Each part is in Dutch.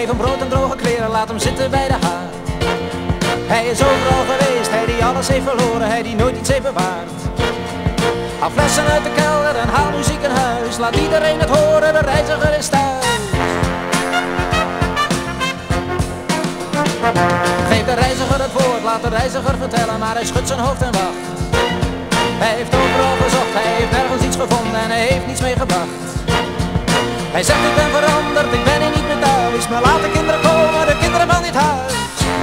geef hem brood en droge kleren, laat hem zitten bij de haard. Hij is overal geweest, hij die alles heeft verloren, hij die nooit iets heeft bewaard. Haal flessen uit de kelder en haal muziek in huis, laat iedereen het horen, de reiziger is thuis. Geef de reiziger het woord, laat de reiziger vertellen, maar hij schudt zijn hoofd en wacht. Hij heeft overal gezocht, hij heeft nergens iets gevonden en hij heeft niets meegebracht. Hij zegt ik ben veranderd, ik ben hier niet meer thuis, maar laat de kinderen komen, de kinderen van dit huis.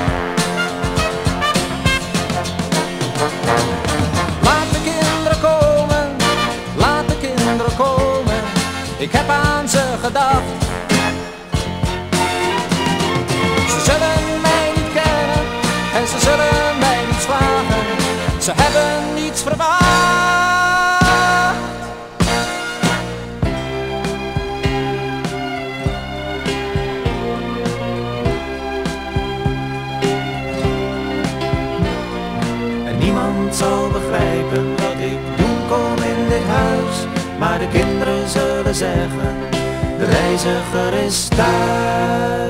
Laat de kinderen komen, laat de kinderen komen, ik heb aan ze gedacht. Ze zullen mij niet kennen en ze zullen mij niets vragen, ze hebben niets verwacht. Niemand zal begrijpen wat ik doen kom in dit huis, maar de kinderen zullen zeggen, de reiziger is thuis.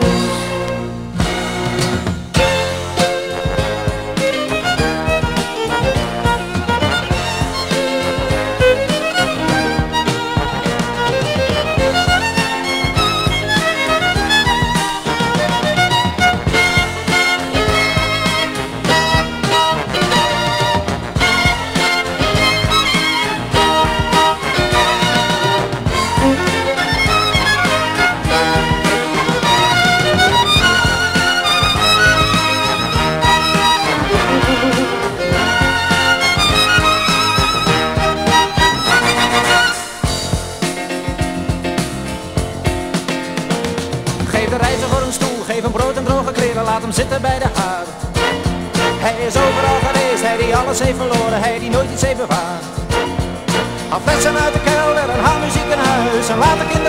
Geef de reiziger een stoel, geef hem brood en droge kleren, laat hem zitten bij de haard. Hij is overal geweest, hij die alles heeft verloren, hij die nooit iets heeft bewaard. Haal flessen uit de kelder en haal muziek in huis en laat de kinderen